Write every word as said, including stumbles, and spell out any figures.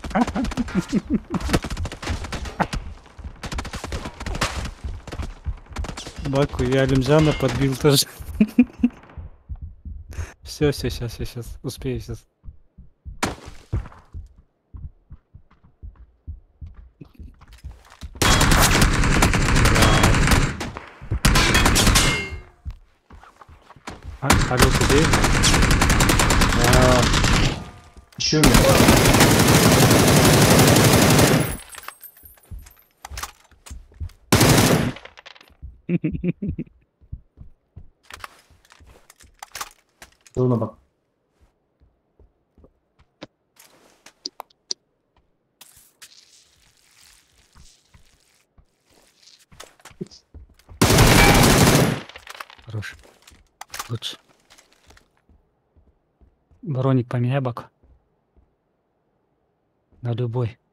Баку я Алимжана подбил тоже. Все, все, сейчас, сейчас, успею сейчас. А, алло, где? А, еще мне. Трудно бак. Хорош. Лучше. Броник поменяй, бак. На любой.